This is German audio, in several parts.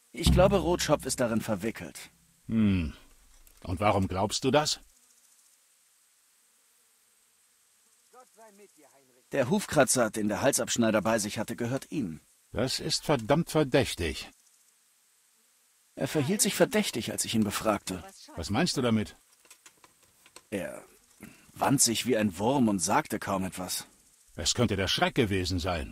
Ich glaube, Rotschopf ist darin verwickelt. Hm. Und warum glaubst du das? Der Hufkratzer, den der Halsabschneider bei sich hatte, gehört ihm. Das ist verdammt verdächtig. Er verhielt sich verdächtig, als ich ihn befragte. Was meinst du damit? Er wand sich wie ein Wurm und sagte kaum etwas. Es könnte der Schreck gewesen sein.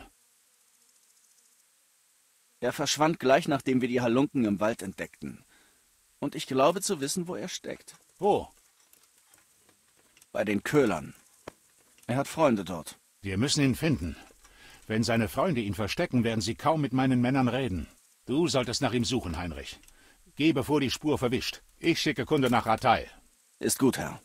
Er verschwand gleich, nachdem wir die Halunken im Wald entdeckten. Und ich glaube zu wissen, wo er steckt. Wo? Bei den Köhlern. Er hat Freunde dort. Wir müssen ihn finden. Wenn seine Freunde ihn verstecken, werden sie kaum mit meinen Männern reden. Du solltest nach ihm suchen, Heinrich. Geh, bevor die Spur verwischt. Ich schicke Kunde nach Ratay. Ist gut, Herr.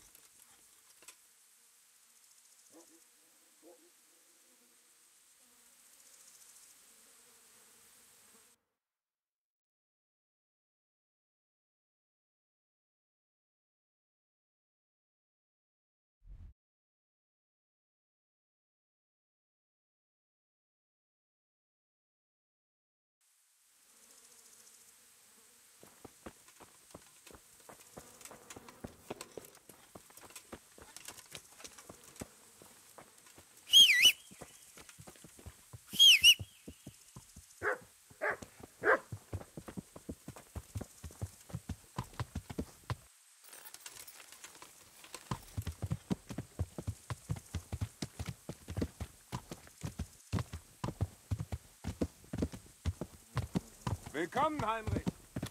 Willkommen, Heinrich.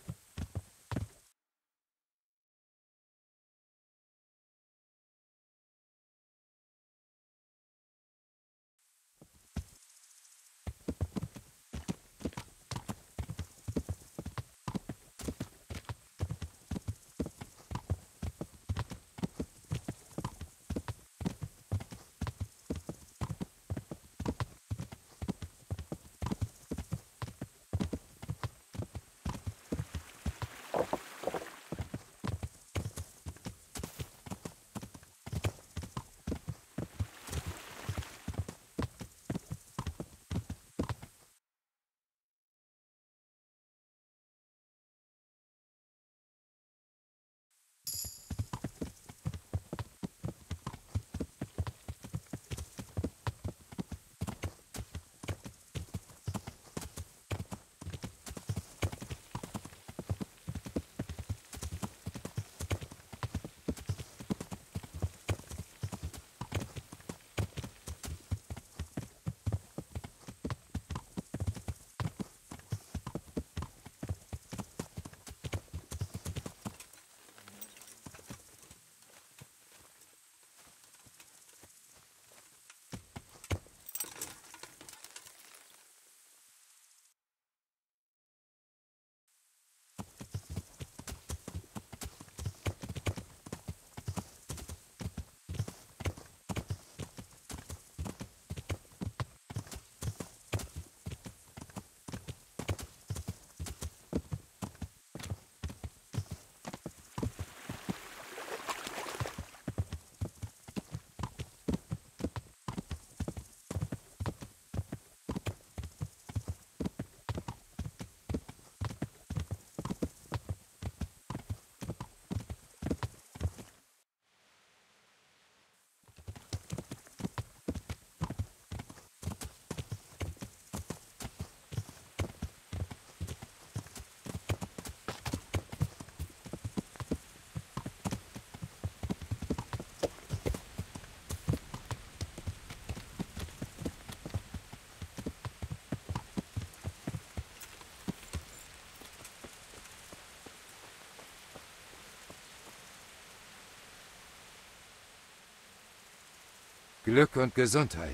Glück und Gesundheit.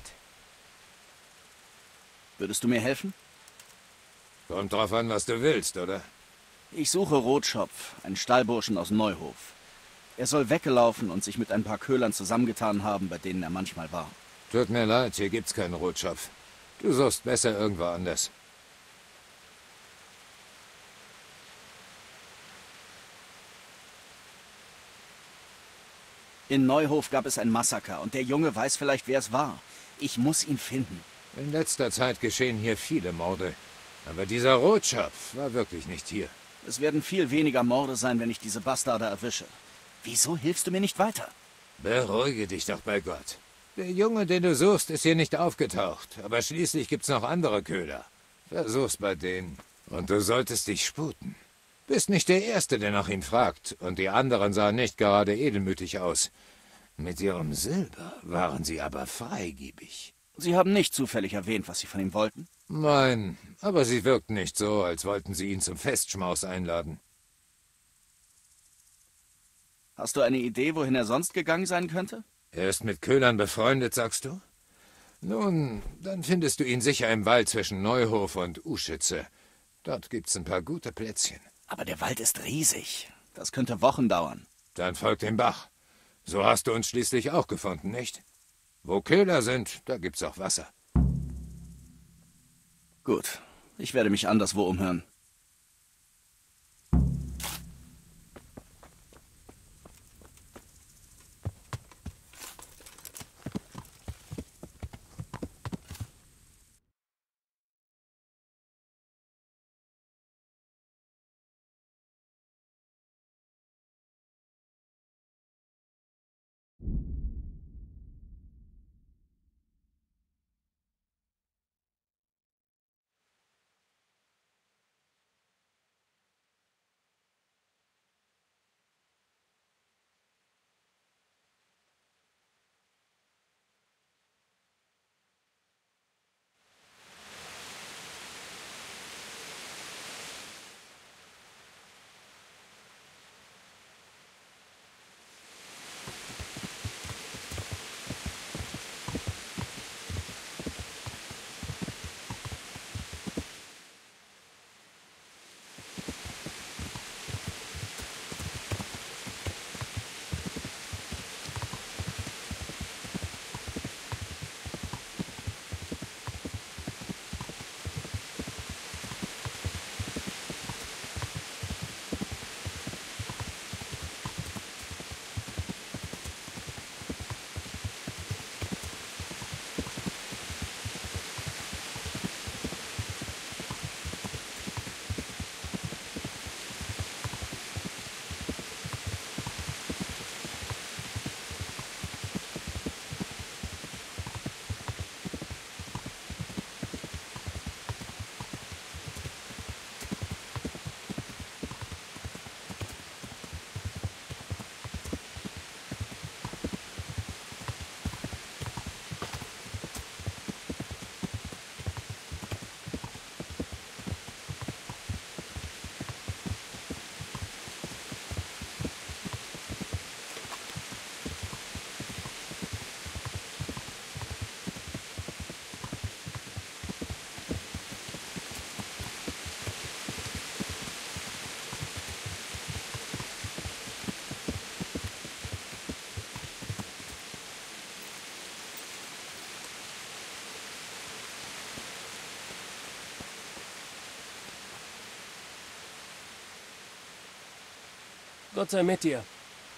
Würdest du mir helfen? Kommt drauf an, was du willst, oder? Ich suche Rotschopf, einen Stallburschen aus Neuhof. Er soll weggelaufen und sich mit ein paar Köhlern zusammengetan haben, bei denen er manchmal war. Tut mir leid, hier gibt's keinen Rotschopf. Du suchst besser irgendwo anders. In Neuhof gab es ein Massaker und der Junge weiß vielleicht, wer es war. Ich muss ihn finden. In letzter Zeit geschehen hier viele Morde. Aber dieser Rotschopf war wirklich nicht hier. Es werden viel weniger Morde sein, wenn ich diese Bastarde erwische. Wieso hilfst du mir nicht weiter? Beruhige dich doch bei Gott. Der Junge, den du suchst, ist hier nicht aufgetaucht. Aber schließlich gibt's noch andere Köhler. Versuch's bei denen. Und du solltest dich sputen. Bist nicht der Erste, der nach ihm fragt. Und die anderen sahen nicht gerade edelmütig aus. Mit ihrem Silber waren sie aber freigebig. Sie haben nicht zufällig erwähnt, was Sie von ihm wollten? Nein, aber sie wirkten nicht so, als wollten sie ihn zum Festschmaus einladen. Hast du eine Idee, wohin er sonst gegangen sein könnte? Er ist mit Köhlern befreundet, sagst du? Nun, dann findest du ihn sicher im Wald zwischen Neuhof und Uschütze. Dort gibt's ein paar gute Plätzchen. Aber der Wald ist riesig. Das könnte Wochen dauern. Dann folg dem Bach. So hast du uns schließlich auch gefunden, nicht? Wo Köhler sind, da gibt's auch Wasser. Gut, ich werde mich anderswo umhören. Gott sei mit dir.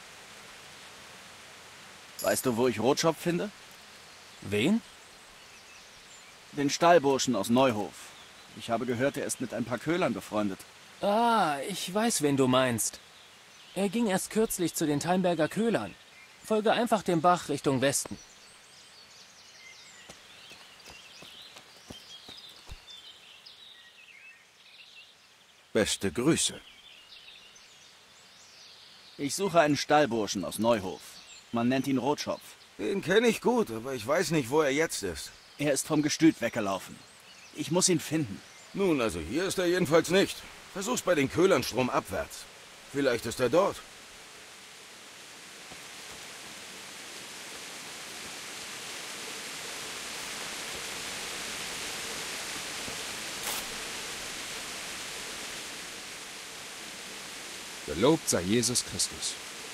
Weißt du, wo ich Rotschopf finde? Wen? Den Stallburschen aus Neuhof. Ich habe gehört, er ist mit ein paar Köhlern befreundet. Ah, ich weiß, wen du meinst. Er ging erst kürzlich zu den Thalberger Köhlern. Folge einfach dem Bach Richtung Westen. Beste Grüße. Ich suche einen Stallburschen aus Neuhof. Man nennt ihn Rotschopf. Den kenne ich gut, aber ich weiß nicht, wo er jetzt ist. Er ist vom Gestüt weggelaufen. Ich muss ihn finden. Nun, also hier ist er jedenfalls nicht. Versuch's bei den Köhlern stromabwärts. Vielleicht ist er dort. Gelobt sei Jesus Christus.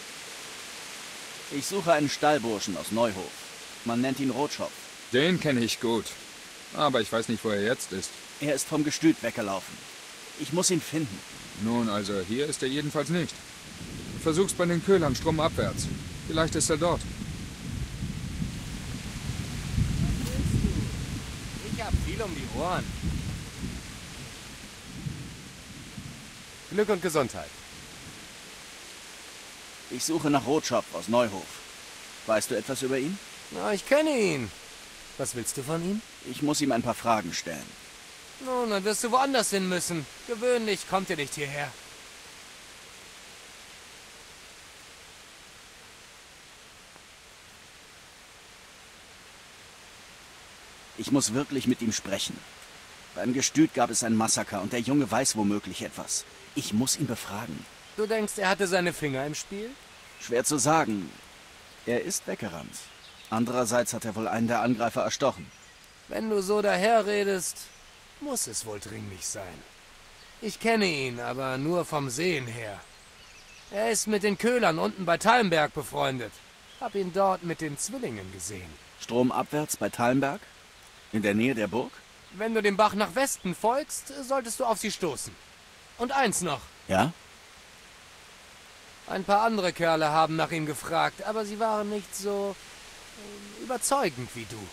Ich suche einen Stallburschen aus Neuhof. Man nennt ihn Rotschopf. Den kenne ich gut. Aber ich weiß nicht, wo er jetzt ist. Er ist vom Gestüt weggelaufen. Ich muss ihn finden. Nun, also hier ist er jedenfalls nicht. Versuch's bei den Köhlern stromabwärts. Vielleicht ist er dort. Ich hab viel um die Ohren. Glück und Gesundheit. Ich suche nach Rotschopf aus Neuhof. Weißt du etwas über ihn? Na, ich kenne ihn. Was willst du von ihm? Ich muss ihm ein paar Fragen stellen. Nun, dann wirst du woanders hin müssen. Gewöhnlich kommt er nicht hierher. Ich muss wirklich mit ihm sprechen. Beim Gestüt gab es ein Massaker und der Junge weiß womöglich etwas. Ich muss ihn befragen. Du denkst, er hatte seine Finger im Spiel? Schwer zu sagen. Er ist weggerannt. Andererseits hat er wohl einen der Angreifer erstochen. Wenn du so daherredest, muss es wohl dringlich sein. Ich kenne ihn, aber nur vom Sehen her. Er ist mit den Köhlern unten bei Talmberg befreundet. Hab ihn dort mit den Zwillingen gesehen. Stromabwärts bei Talmberg? In der Nähe der Burg? Wenn du dem Bach nach Westen folgst, solltest du auf sie stoßen. Und eins noch. Ja? Ein paar andere Kerle haben nach ihm gefragt, aber sie waren nicht so überzeugend wie du.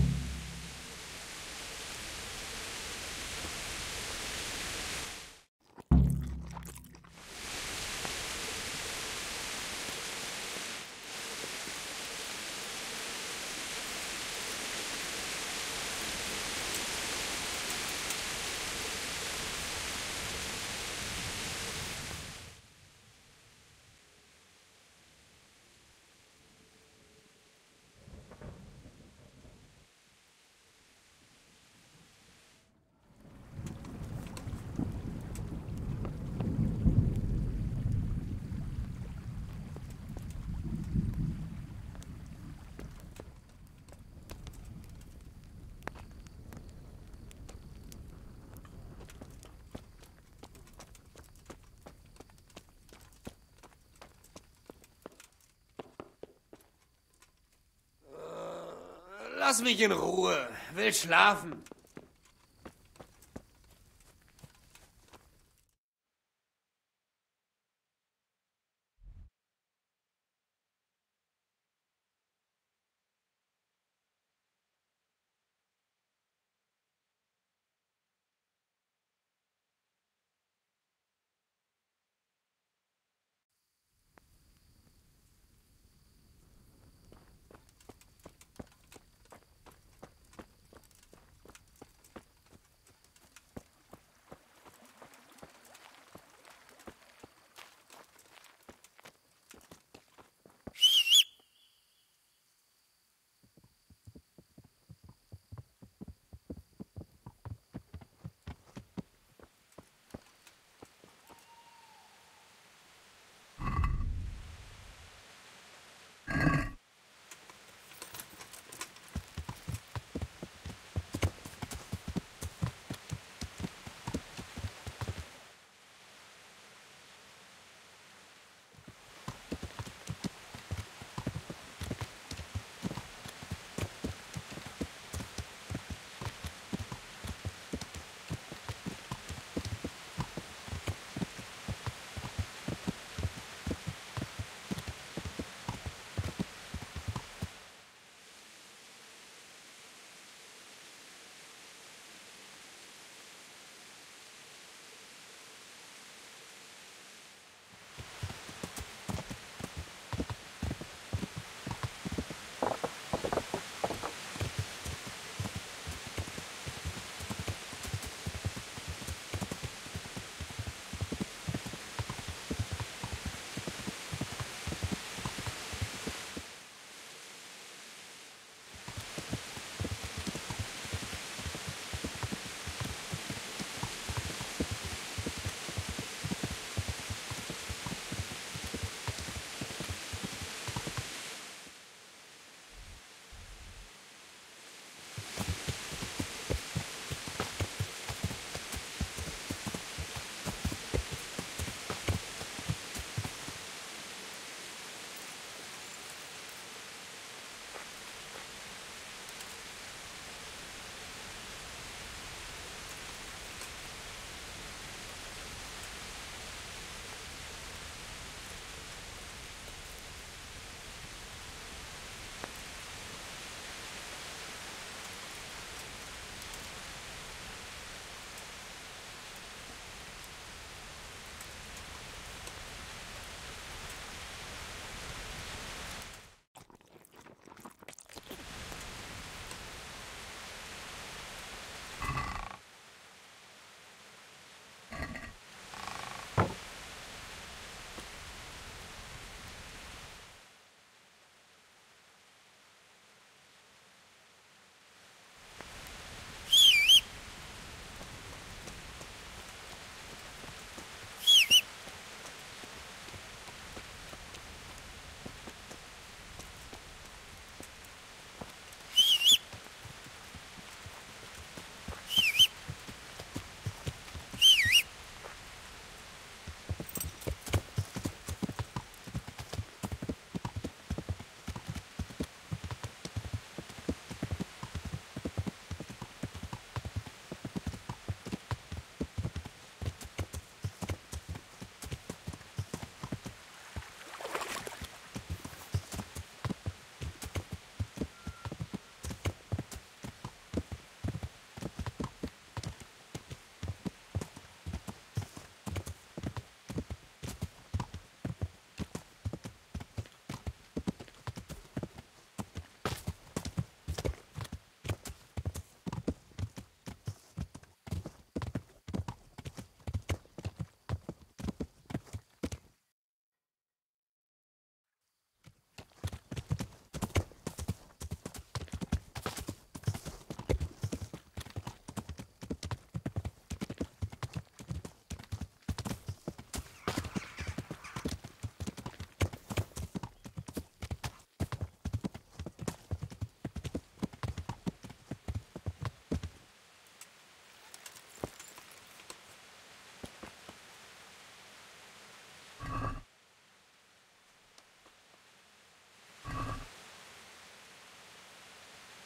Lass mich in Ruhe. Will schlafen.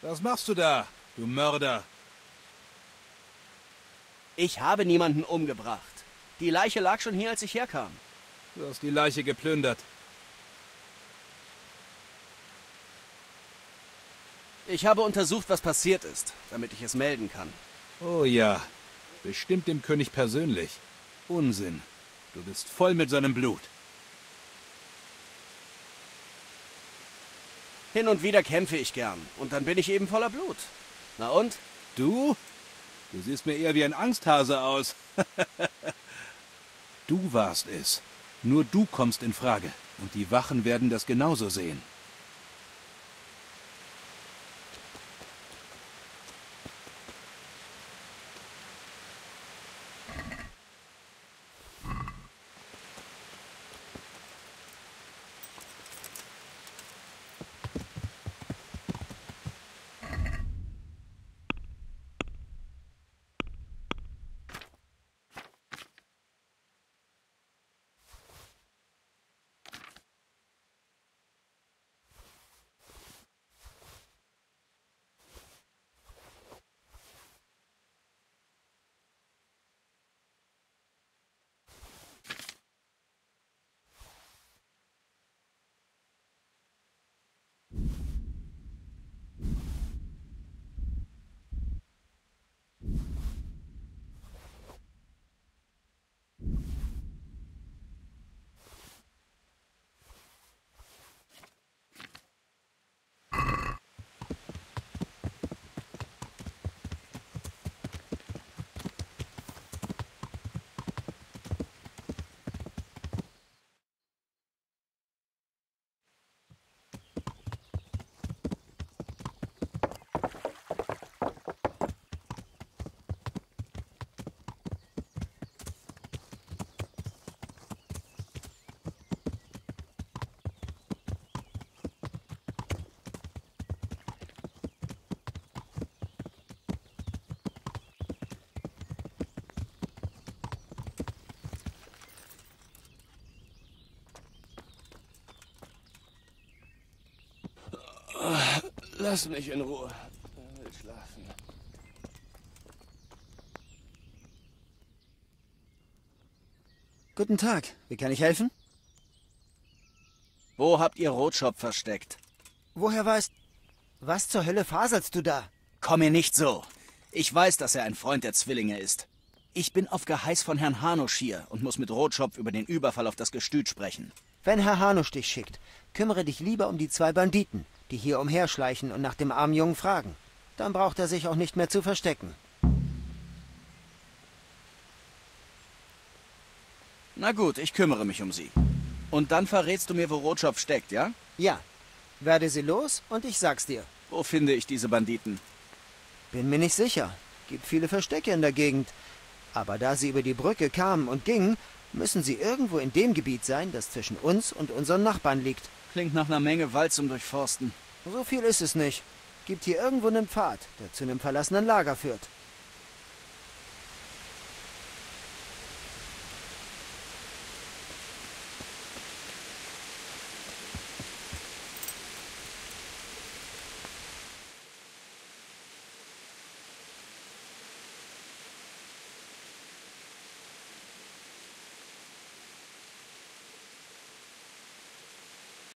Was machst du da, du Mörder? Ich habe niemanden umgebracht. Die Leiche lag schon hier, als ich herkam. Du hast die Leiche geplündert. Ich habe untersucht, was passiert ist, damit ich es melden kann. Oh ja, bestimmt dem König persönlich. Unsinn. Du bist voll mit seinem Blut. Hin und wieder kämpfe ich gern. Und dann bin ich eben voller Blut. Na und? Du? Du siehst mir eher wie ein Angsthase aus. Du warst es. Nur du kommst in Frage. Und die Wachen werden das genauso sehen. Lass mich in Ruhe. Ich will schlafen. Guten Tag. Wie kann ich helfen? Wo habt ihr Rotschopf versteckt? Woher weißt... Was zur Hölle faselst du da? Komm mir nicht so. Ich weiß, dass er ein Freund der Zwillinge ist. Ich bin auf Geheiß von Herrn Hanusch hier und muss mit Rotschopf über den Überfall auf das Gestüt sprechen. Wenn Herr Hanusch dich schickt, kümmere dich lieber um die 2 Banditen, die hier umherschleichen und nach dem armen Jungen fragen. Dann braucht er sich auch nicht mehr zu verstecken. Na gut, ich kümmere mich um sie. Und dann verrätst du mir, wo Rotschopf steckt, ja? Ja. Werde sie los und ich sag's dir. Wo finde ich diese Banditen? Bin mir nicht sicher. Gibt viele Verstecke in der Gegend. Aber da sie über die Brücke kamen und gingen, müssen sie irgendwo in dem Gebiet sein, das zwischen uns und unseren Nachbarn liegt. Klingt nach einer Menge Wald zum Durchforsten. So viel ist es nicht. Gibt hier irgendwo einen Pfad, der zu einem verlassenen Lager führt.